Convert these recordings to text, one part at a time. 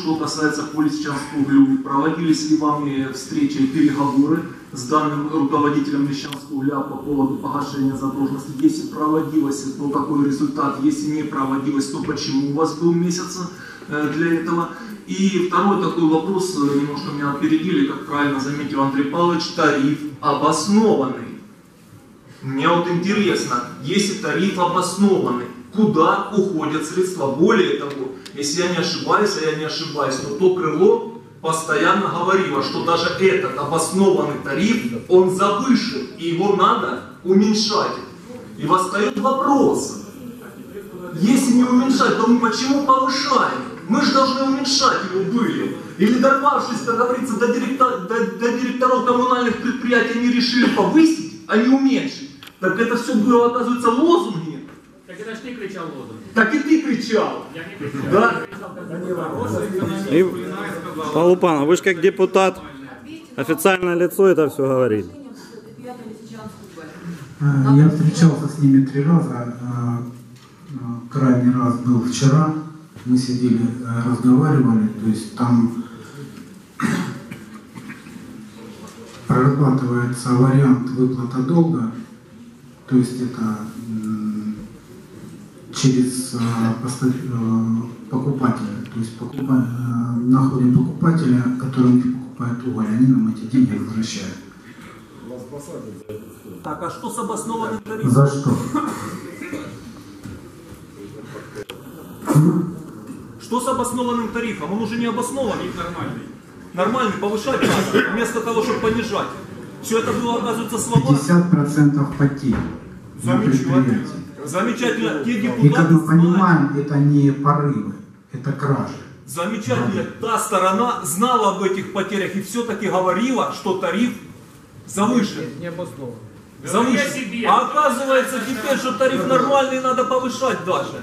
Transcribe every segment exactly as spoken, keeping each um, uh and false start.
что касается по Лисичанскому углю, проводились ли вами встречи и переговоры с данным руководителем Лисичанского угля по поводу погашения задолженности? Если проводилось, то какой результат? Если не проводилось, то почему у вас был месяц для этого? И второй такой вопрос, немножко меня опередили, как правильно заметил Андрей Павлович, тариф обоснованный. Мне вот интересно, если тариф обоснованный, куда уходят средства? Более того, если я не ошибаюсь, а я не ошибаюсь, то то крыло постоянно говорило, что даже этот обоснованный тариф, он завышен, и его надо уменьшать. И восстает вопрос, если не уменьшать, то мы почему повышаем? Мы же должны уменьшать его были. Или дорвавшись, как говорится, до, директор, до, до директоров коммунальных предприятий они решили повысить, а не уменьшить. Так это все было, оказывается, лозунги. Так это ж ты кричал лозунг. Так и ты кричал. Я не кричал. Да? И, Полупанов, вы же как депутат, официальное лицо это все говорили. Я встречался с ними три раза. Крайний раз был вчера. Мы сидели, разговаривали. То есть там прорабатывается вариант выплата долга. То есть это через покупателя. То есть покупа... находим покупателя, который у них покупает уголь, они нам эти деньги возвращают. Так, а что с обоснованным тарифом? За что? Что с обоснованным тарифом? Он уже не обоснованный. Нормальный. Нормальный, повышать надо, вместо того, чтобы понижать. Все это было, оказывается, слова. пятьдесят процентов потерь. Замечательно. Замечательно. Те депутаты, и как мы понимаем, это не порывы, это кражи. Замечательно. Та сторона знала об этих потерях и все-таки говорила, что тариф завышен. Не обоснован. Завышен. А оказывается теперь, что тариф нормальный, надо повышать даже.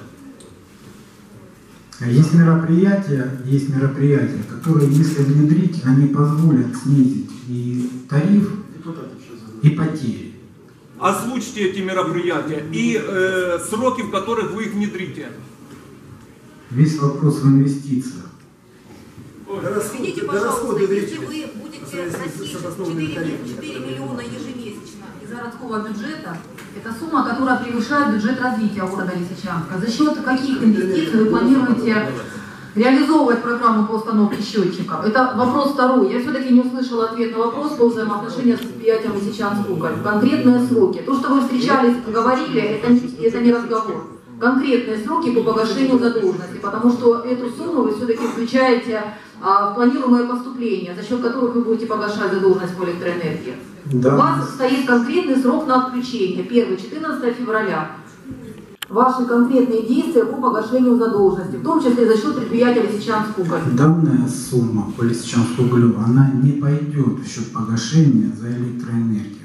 Есть мероприятия, есть мероприятия, которые, если внедрить, они позволят снизить и тариф, и потери. Озвучьте эти мероприятия и э, сроки, в которых вы их внедрите. Весь вопрос в инвестициях. Извините, пожалуйста, если вы будете носить четыре миллиона ежемесячно из городского бюджета, это сумма, которая превышает бюджет развития города Лисичанска. За счет каких инвестиций вы планируете реализовывать программу по установке счетчиков? Это вопрос второй. Я все-таки не услышала ответ на вопрос по взаимоотношениям с предприятием Лисичанск-Уголь. Конкретные сроки. То, что вы встречались и говорили, это не, это не разговор. Конкретные сроки по погашению задолженности, потому что эту сумму вы все-таки включаете а, в планируемое поступление, за счет которых вы будете погашать задолженность по электроэнергии. Да. У вас стоит конкретный срок на отключение, первое, четырнадцатое февраля. Ваши конкретные действия по погашению задолженности, в том числе за счет предприятия Лисичанск-Уголь. Данная сумма по Лисичанску углю, она не пойдет в счет погашения за электроэнергию.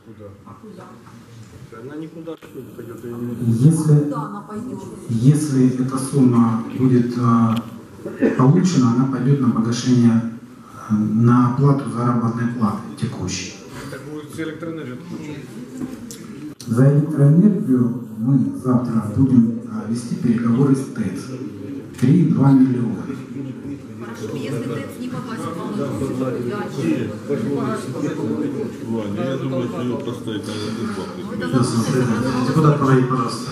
Она никуда не пойдет. Если, если эта сумма будет э, получена, она пойдет на погашение, э, на оплату заработной платы текущей. Так будет с электроэнергией. За электроэнергию мы завтра будем э, вести переговоры с ТЭЦ. три и два миллиона. Хорошо, если ТЭЦ не погасит вам Я думаю, что ее поставить надо. Депутат, говорит, пожалуйста.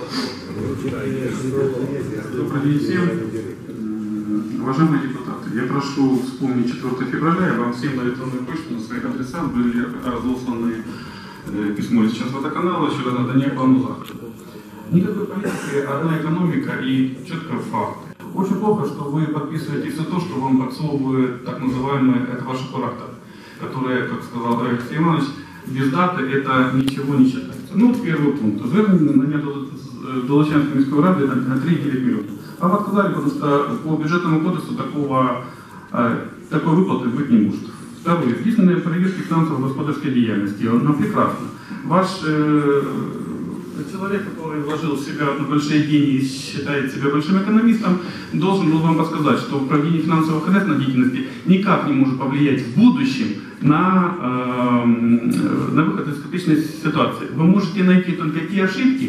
Добрый день всем. Уважаемые депутаты, я прошу вспомнить четвёртое февраля, вам всем на электронную почту на своих адресах были разосланы письмо из Лисичанск-Водоканала щодо надання плану заходу. Никакой политики, одна экономика и четко факты. Очень плохо, что вы подписываете все то, что вам подсовывает так называемые, это ваши кураторы, которые, как сказал Алексей Иванович, без даты это ничего не считается. Ну, первый пункт. Звернення до Лисичанської міської ради на три и девять миллионов. А вы отказали, потому что по бюджетному кодексу такого, такой выплаты быть не может. Второе. Единственные проверки финансово-господарской деятельности. Ну, прекрасно. Ваш э, человек, который вложил в себя большие деньги и считает себя большим экономистом, должен был вам подсказать, что проведение финансово-хозяйственной деятельности никак не может повлиять в будущем на, э, на выход из критичной ситуации. Вы можете найти только те ошибки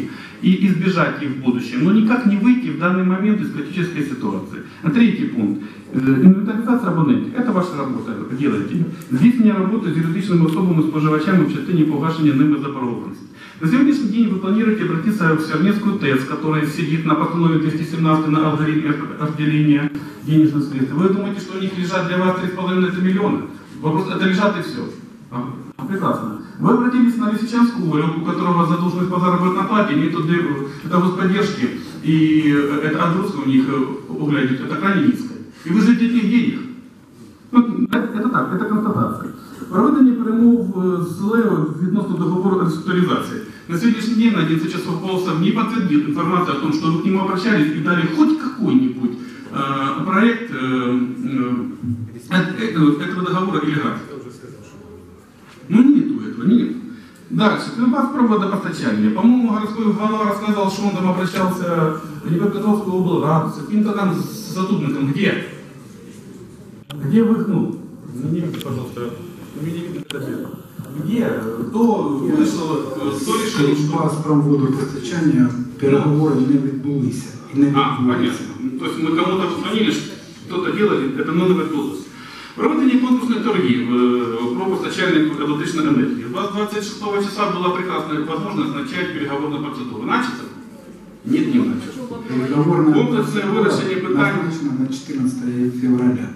и избежать их в будущем, но никак не выйти в данный момент из критической ситуации. А третий пункт. Інвентаризація абонентів. Це ваша робота, делаете. Здійснення роботи з юридичними особами споживачами в частині погашення ними заборгованості. На сегодняшний день вы планируете обратиться в Свернецкую ТЭЦ, которая сидит на постанове двести семнадцать на алгоритме отделения денежных средств. Вы думаете, что у них лежат для вас три с половиной миллиона? Вопрос, это лежат и все. Ага. Прекрасно. Вы обратились на Лисичанскую, у которого задолженность по заработной плате, метод это господдержки, и эта отгрузка у них углядит, это крайне низкая. И вы ждете этих денег. Ну, это, это так, это констатация. Проведення перемов з ЛЕО відносно договору реструктуризации. На сегодняшний день на одиннадцать часов Полосов не подтвердил информацию о том, что вы к нему обращались и дали хоть какой-нибудь э, проект э, э, этого договора или графика. Ну нету этого, нет. Дальше, Кривбас про водопостачание. По-моему, городской глава рассказал, что он там обращался в Днепропетровскую облраду, с каким-то там заступником. Где? Где вы, ну, снимите, пожалуйста, мне не видно это дело. Где? Кто вышел, кто решил, что... Кривбаспромводопостачання переговори не відбулися. І не А, понятно. То есть мы кому-то позвонили, что-то делали, это надо відбулося. Проведення конкурсної торгів про постачальник електричної енергії. У вас двадцать шестого числа была прекрасная возможность начать переговорную процедуру. Начато? Нет, не начато. Переговорная Комплексное выращение питань назначено на четырнадцатое февраля.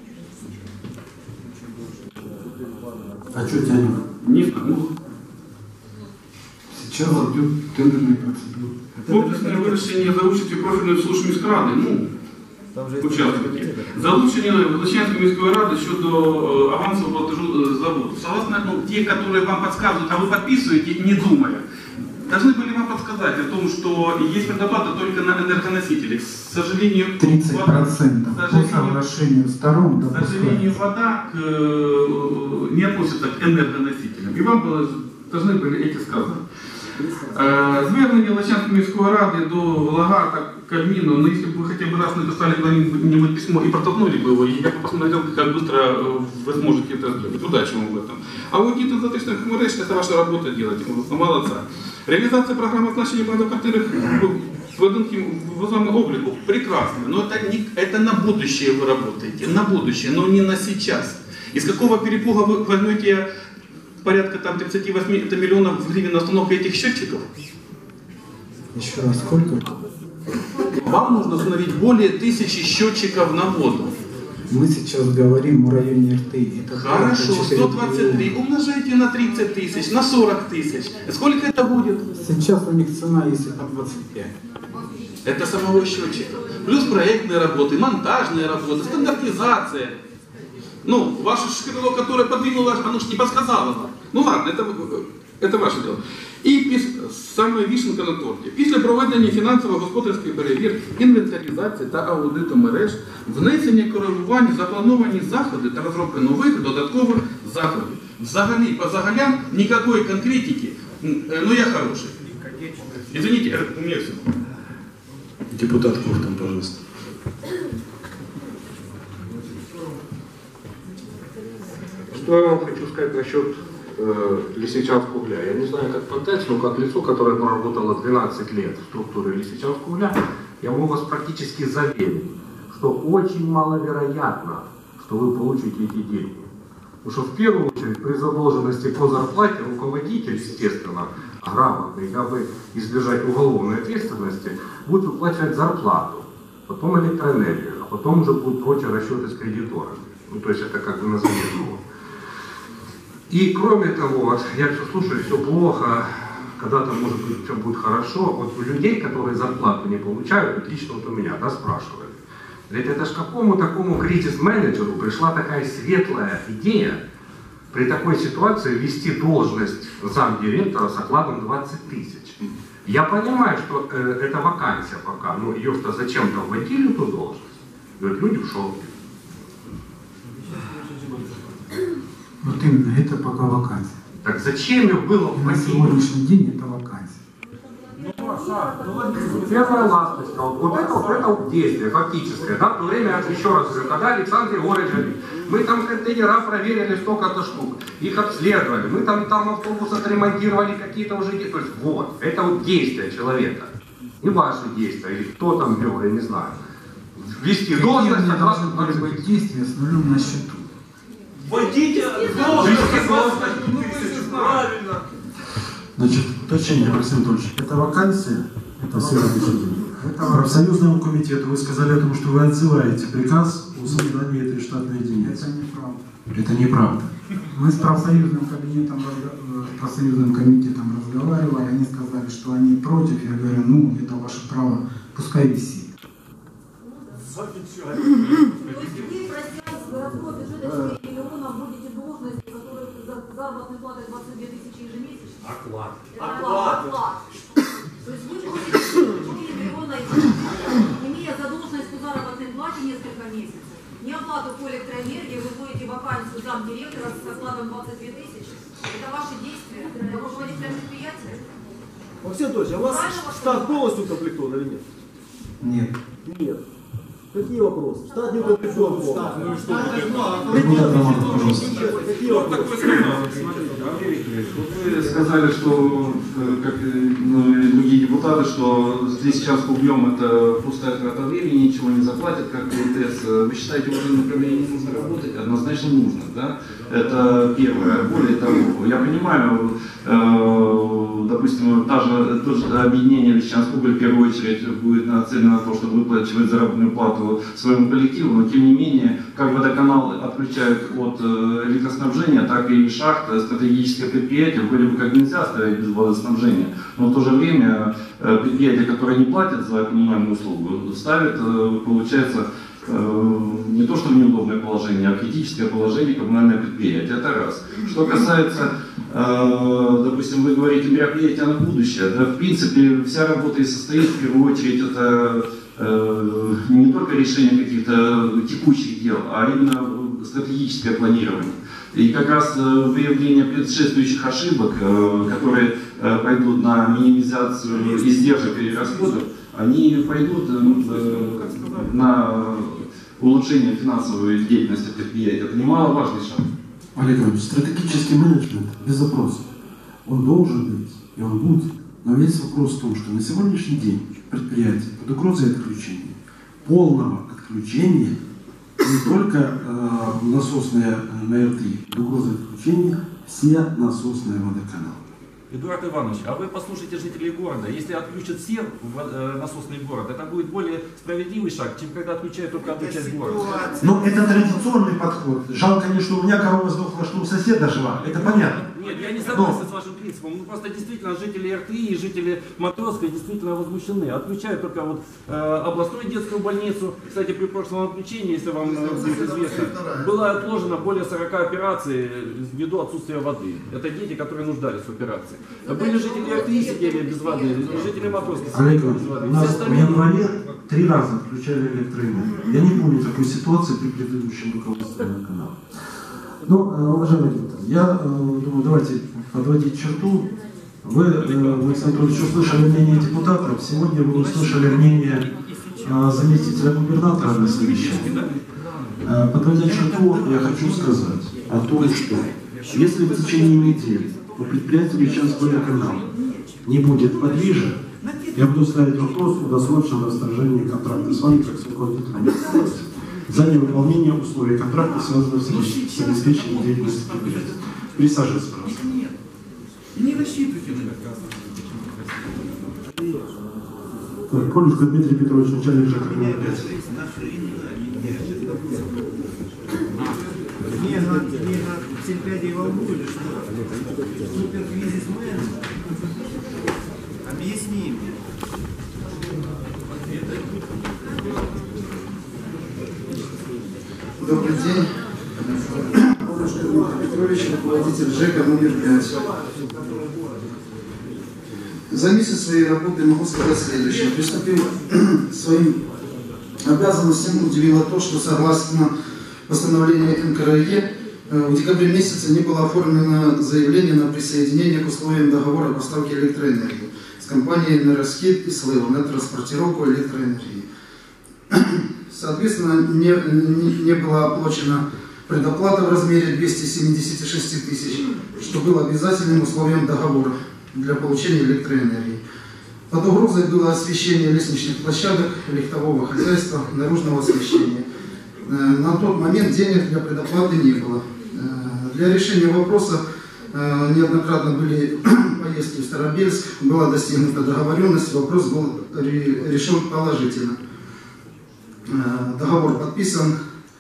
А что тянет? не знаю. Сейчас идет тендерная процедура. Комплексное вирішення за участю профільної служби міськради, ну, учасники. Залучення Лисичанської міської ради щодо авансового платежу за воду. Согласно, ну, те, которые вам подсказывают, а вы подписываете, не думая, должны были вам подсказать о том, что есть предоплата только на энергоносители. К сожалению, тридцать процентов вода, по соглашению сторон к сожалению, вода к, не относится к энергоносителям. И вам было, должны были эти сказать. Звернення Лисичанської міської ради до Лага, так, Кабмину, но если бы вы хотя бы раз написали куда-нибудь письмо и протолкнули бы его, я бы посмотрел, как быстро вы сможете это сделать. Удачи вам в этом. А аудит изотечных мереж, это ваша работа делать, молодца. Реализация программы оснащения багатоквартирных с водянким вузами облику прекрасно, но это, не, это на будущее вы работаете, на будущее, но не на сейчас. Из какого перепуга вы возьмете порядка там тридцать восемь миллионов гривен на установку этих счетчиков? Еще раз, сколько? Вам нужно установить более тысячи счетчиков на воду. Мы сейчас говорим о районе РТИ. Это Хорошо, сто двадцать три умножайте на тридцать тысяч, на сорок тысяч. Сколько это будет? Сейчас у них цена, если по двадцать пять. Это самого счетчика. Плюс проектные работы, монтажные работы, стандартизация. Ну, ваше крыло, которое подвинуло, оно же не подсказало вам. Ну ладно, это, это ваше дело. І саме вишенка на торті. Після проведення фінансово-господарської перевірки, інвентаризації та аудиту мереж, внесення коригувань, заплановані заходи та розробка нових додаткових заходів. Взагалі, по загалям, ніякої конкретики, ну я хороший. Извините, у меня все. Депутат Куртон, пожалуйста. Что я вам хочу сказать насчет э, Лисичанского угля. Я не знаю, как по ТЭЦ, но как лицо, которое проработало двенадцать лет в структуре Лисичанского угля, я могу вас практически заверить, что очень маловероятно, что вы получите эти деньги. Потому что в первую очередь при задолженности по зарплате руководитель, естественно, грамотный, дабы избежать уголовной ответственности, будет выплачивать зарплату, потом электроэнергию, а потом уже будут прочие расчеты с кредиторами. Ну, то есть это как бы на заметку. И кроме того, вот, я все слушаю, все плохо, когда-то может быть все будет хорошо. Вот у людей, которые зарплату не получают, вот лично вот у меня, да, спрашивали. Ведь это ж какому такому кризис-менеджеру пришла такая светлая идея при такой ситуации ввести должность замдиректора с окладом двадцать тысяч. Я понимаю, что э, это вакансия пока, но ее-то зачем-то вводили эту должность. Говорят, люди в шоке. Вот именно, это пока вакансия. Так зачем ее было И на вводить? сегодняшний день это вакансия. Ну, Первая ласточка, вот, вот это вот это вот действие фактическое, да, в то время, еще раз говорю, когда Александр Егорович говорит, мы там контейнера проверили столько-то штук, их обследовали, мы там, там автобус отремонтировали какие-то уже, то есть вот, это вот действие человека, и ваши действия, или кто там вел, я не знаю. Ввести должность, должны были быть действия с нулем на счету. Вводите должность, правильно. Значит, уточнение, Максим Анатольевич, это вакансия, это все профсоюзному комитету вы сказали о том, что вы отзываете приказ о создании этой штатной единицы. Это неправда. Это неправда. Мы с профсоюзным кабинетом, профсоюзным комитетом разговаривали, они сказали, что они против. Я говорю, ну, это ваше право, пускай висит. То есть вы, простя с городского бюджета четыре миллиона, будете должности, которые за заработной платой двадцать две тысячи ежемесячно? Оклад. Оклад. Оклад. То есть вы будете четыре миллиона, имея задолженность по заработной плате несколько месяцев. Не оплату по электроэнергии, вы будете вакансию замдиректора с окладом двадцать две тысячи. Это ваши действия для руководителя предприятия? Максим Анатольевич, а у вас штат полностью укомплектован или нет? Нет. Нет. Какие вопросы? Штат не укомплектован. Какие вопросы? Вы сказали, что, как ну, и другие депутаты, что здесь сейчас углем это пустая трата времени, ничего не заплатят, как ТС. Вы считаете, в этом направлении нужно работать? Однозначно нужно, да? Это первое. Более того, я понимаю, э, допустим, та же, то же объединение Лисичанск Уголь в первую очередь будет нацелено на то, чтобы выплачивать заработную плату своему коллективу, но тем не менее, как водоканал отключают от электроснабжения, так и шахта, стратегическое предприятие, вроде бы как нельзя оставить без водоснабжения, но в то же время предприятия, которые не платят за коммунальную услугу, ставят, получается, не то что в неудобное положение, а критическое положение коммунальное предприятие. Это раз. Что касается, допустим, вы говорите мероприятия на будущее, да, в принципе, вся работа и состоит в первую очередь это не только решение каких-то текущих дел, а именно стратегическое планирование. И как раз выявление предшествующих ошибок, которые пойдут на минимизацию издержек и расходов, они пойдут на улучшение финансовой деятельности предприятия. Это немаловажный шаг. Олег Иванович, стратегический менеджмент без запроса. Он должен быть, и он будет. Но весь вопрос в том, что на сегодняшний день предприятие под угрозой отключения, полного отключения, не только э, насосные на эр три, под угрозой отключения все насосные водоканалы. Эдуард Иванович, а вы послушайте жителей города. Если отключат все э, насосный город, это будет более справедливый шаг, чем когда отключают только одну часть города. Но это традиционный подход. Жалко, конечно, у меня корова сдохла, что у соседа жива. Это понятно. Нет, я не согласен Но... с вашим принципом. Ну, просто действительно жители эр три и жители Матросской действительно возмущены. Отключают только вот э, областную детскую больницу. Кстати, при прошлом отключении, если вам э, будет известно, было отложено более сорока операций ввиду отсутствия воды. Это дети, которые нуждались в операции. Были жители эр три сидели без воды, жители Матросской сидели без воды. У нас в январе три раза отключали электроэнергию. Я не помню такой ситуации при предыдущем руководстве канала. Ну, уважаемые депутаты, я думаю, давайте подводить черту. Вы, Максим Анатольевич, услышали мнение депутатов. Сегодня вы услышали мнение заместителя губернатора на совещании. Подводя черту, я хочу сказать о том, что если в течение недели по предприятию Лисичанского водоканала не будет подвижек, я буду ставить вопрос о досрочном расторжении контракта с вами, как с руководителем за невыполнение условий контракта, связанных с обеспечением деятельности предприятия. Присаживайтесь, пожалуйста. Не рассчитывайте на Так, Колюшка Дмитрий Петрович, начальник ЖЭКа номер пять. Не на Сельпяде и Волгу или что? Суперкризисмен? Объясни мне. Добрый день. Колюшка Дмитрий Петрович, руководитель ЖЭКа номер пять. За месяц своей работы могу сказать следующее. Приступил к своим обязанностям, удивило то, что согласно постановлению эн ка эр е в декабре месяце не было оформлено заявление на присоединение к условиям договора о поставке электроэнергии. с компанией «Энергоскид» и «Слэва» на транспортировку электроэнергии. Соответственно, не, не, не была оплачена предоплата в размере двухсот семидесяти шести тысяч, что было обязательным условием договора для получения электроэнергии. Под угрозой было освещение лестничных площадок, лифтового хозяйства, наружного освещения. На тот момент денег для предоплаты не было. Для решения вопроса неоднократно были поездки в Старобельск, была достигнута договоренность, вопрос был решен положительно. Договор подписан.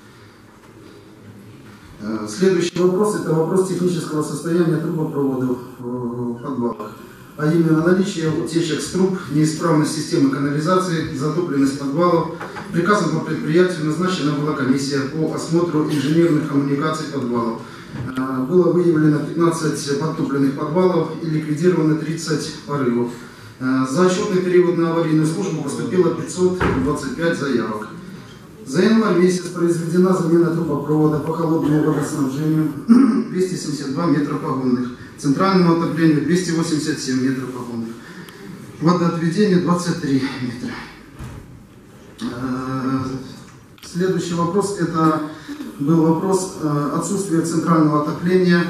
Следующий вопрос – это вопрос технического состояния трубопроводов в подвалах, а именно наличие утечек с труб, неисправность системы канализации, затопленность подвалов. Приказом по предприятию назначена была комиссия по осмотру инженерных коммуникаций подвалов. Было выявлено пятнадцать подтопленных подвалов и ликвидировано тридцать порывов. За отчетный период на аварийную службу поступило пятьсот двадцать пять заявок. За январь месяц произведена замена трубопровода по холодному водоснабжению двести семьдесят два метра погонных, центральному отоплению двести восемьдесят семь метров погонных, водоотведение двадцать три метра. Следующий вопрос – это был вопрос отсутствия центрального отопления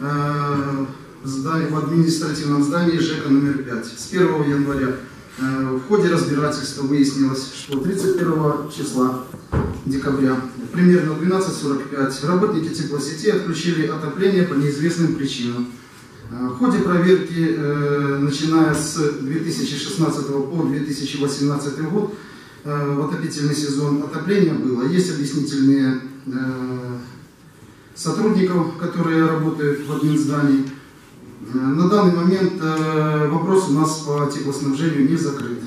в административном здании ЖЭКа номер пять. С первого января в ходе разбирательства выяснилось, что тридцать первого числа декабря, примерно в двенадцать сорок пять, работники теплосети отключили отопление по неизвестным причинам. В ходе проверки, начиная с две тысячи шестнадцатого по две тысячи восемнадцатый год, в отопительный сезон отопление было. Есть объяснительные сотрудников, которые работают в админздании. На данный момент вопрос у нас по теплоснабжению не закрыт.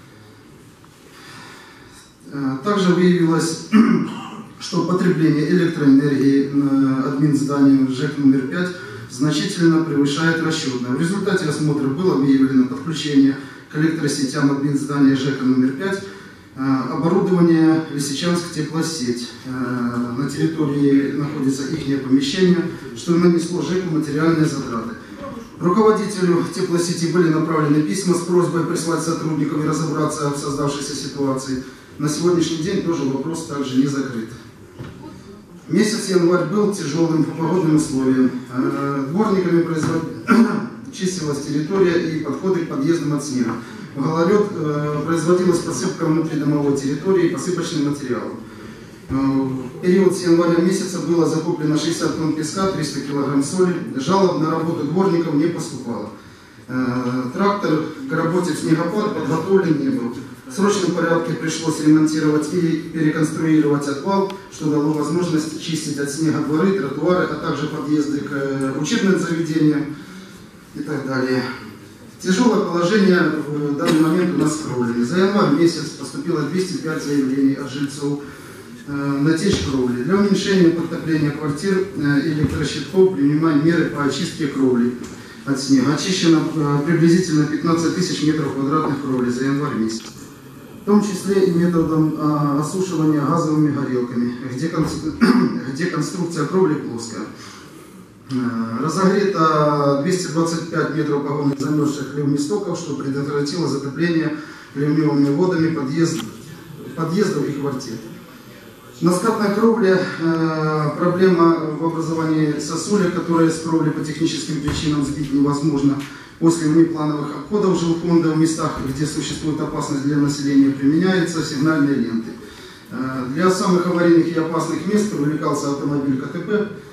Также выявилось, что потребление электроэнергии админзданию ЖЭК номер пять значительно превышает расчетное. В результате осмотра было выявлено подключение к электросетям админздания ЖЭКа номер пять оборудование Лисичанск теплосеть. На территории находится их помещение, что нанесло ЖЭКу материальные затраты. Руководителю теплосети были направлены письма с просьбой прислать сотрудников и разобраться в создавшейся ситуации. На сегодняшний день тоже вопрос также не закрыт. Месяц январь был тяжелым по погодным условиям. Дворниками производ... чистилась территория и подходы к подъездам от снега. В гололед производилась посыпка внутридомовой территории посыпочным материалом. В период с января месяца было закуплено шестьдесят тонн песка, триста килограмм соли. Жалоб на работу дворников не поступало. Трактор к работе в снегопад подготовлен не был. В срочном порядке пришлось ремонтировать и переконструировать отвал, что дало возможность чистить от снега дворы, тротуары, а также подъезды к учебным заведениям и так далее. Тяжелое положение в данный момент у нас в кровле. За январь месяц поступило двести пять заявлений от жильцов на течь кровли. Для уменьшения подтопления квартир и электрощитков принимаем меры по очистке кровли от снега. Очищено приблизительно пятнадцать тысяч метров квадратных кровли за январь месяц. В том числе и методом осушивания газовыми горелками, где, где конструкция кровли плоская. Разогрето двести двадцать пять метров погонных замерзших ливнестоков, что предотвратило затопление ливневыми водами подъезд, подъездов и квартир. На скатной кровле э, проблема в образовании сосулек, которые с кровли по техническим причинам сбить невозможно. После внеплановых обходов жилфонда в местах, где существует опасность для населения, применяются сигнальные ленты. Э, для самых аварийных и опасных мест привлекался автомобиль КТП.